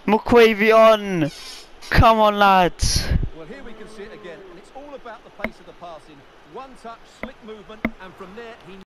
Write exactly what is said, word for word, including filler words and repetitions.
McQuavey on! Come on, lads! Well, here we can see it again, and it's all about the pace of the passing. One touch, slick movement, and from there he